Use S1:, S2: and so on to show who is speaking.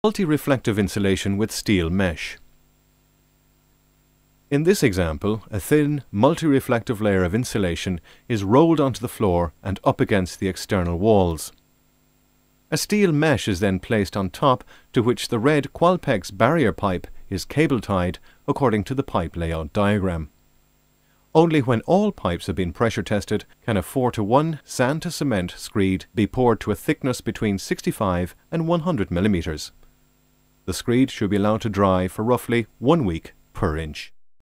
S1: Multi-reflective insulation with steel mesh. In this example, a thin, multi-reflective layer of insulation is rolled onto the floor and up against the external walls. A steel mesh is then placed on top, to which the red Qualpex barrier pipe is cable-tied according to the pipe layout diagram. Only when all pipes have been pressure tested can a 4:1 sand to cement screed be poured to a thickness between 65 and 100 mm. The screed should be allowed to dry for roughly 1 week per inch.